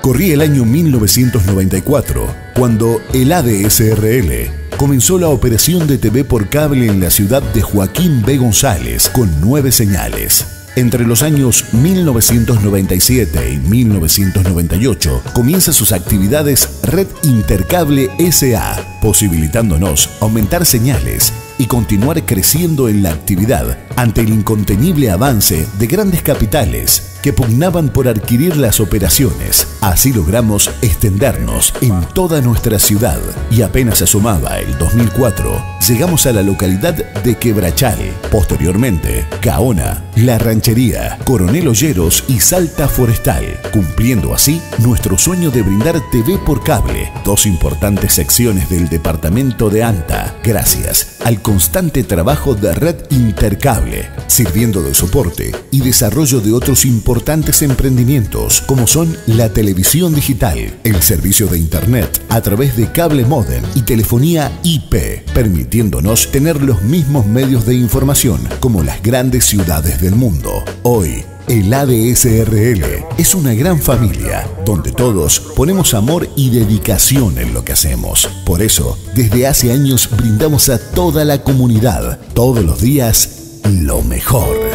Corría el año 1994, cuando el ADSRL comenzó la operación de TV por cable en la ciudad de Joaquín B. González, con 9 señales. Entre los años 1997 y 1998 comienza sus actividades Red Intercable S.A., posibilitándonos aumentar señales y continuar creciendo en la actividad ante el incontenible avance de grandes capitales que pugnaban por adquirir las operaciones. Así logramos extendernos en toda nuestra ciudad y apenas asomaba el 2004, llegamos a la localidad de Quebrachal, posteriormente Gaona, La Ranchería, Coronel Olleros y Salta Forestal, cumpliendo así nuestro sueño de brindar TV por cable, 2 importantes secciones del departamento de Anta, gracias al constante trabajo de Red Intercable, sirviendo de soporte y desarrollo de otros importantes emprendimientos como son la televisión digital, el servicio de internet a través de cable módem y telefonía IP, permitiéndonos tener los mismos medios de información como las grandes ciudades del mundo. Hoy, el ADSRL es una gran familia donde todos ponemos amor y dedicación en lo que hacemos. Por eso, desde hace años brindamos a toda la comunidad, todos los días, lo mejor.